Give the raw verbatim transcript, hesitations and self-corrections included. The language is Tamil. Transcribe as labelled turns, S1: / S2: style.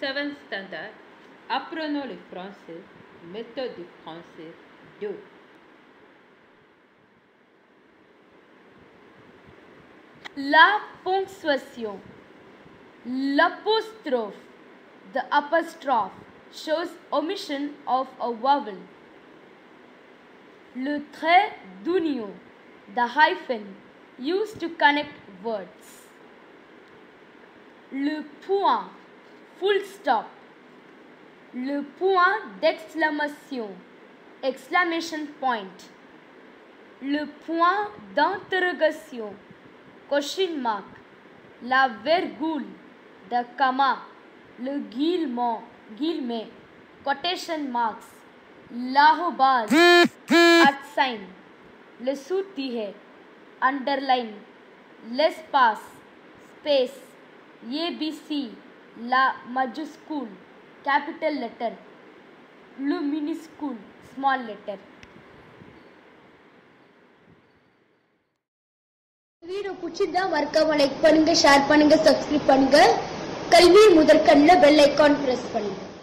S1: seventh standard, apprenons le français, méthode du français deux.
S2: La ponctuation. L'apostrophe, the apostrophe, shows omission of a vowel. Le trait d'union, the hyphen, used to connect words. Le point, full stop. Le point d'exclamation, exclamation point. Le point d'interrogation, question mark. La virgule, the comma. Le guillemot, guillemet, quotation marks. L'arrobase, at sign. Le sous-tiret, underline. L'espace, space. A B C, la majuscule, capital letter. Le minuscule, small letter.
S3: Video பிடிச்சிருந்தா மறக்காம லைக் பண்ணுங்க, ஷேர் பண்ணுங்க, சப்ஸ்கிரைப் பண்ணுங்க. கல்வி முதற்கண்ணில் பெல் ஐகான் பிரஸ் பண்ணுங்க.